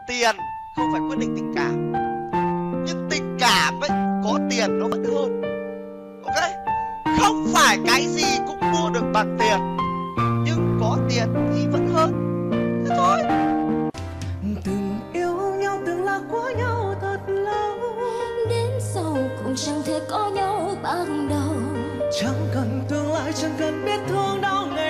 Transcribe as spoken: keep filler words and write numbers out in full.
tiền không phải quyết định tình cảm, nhưng tình cảm ấy có tiền nó vẫn hơn. Ok, không phải cái gì cũng mua được bằng tiền, nhưng có tiền thì vẫn hơn. Thế thôi. Từng yêu nhau, từng là của nhau thật lâu, đến sau cũng chẳng thể có nhau ban đầu. chẳng cần tương lai, chẳng cần biết thương đau.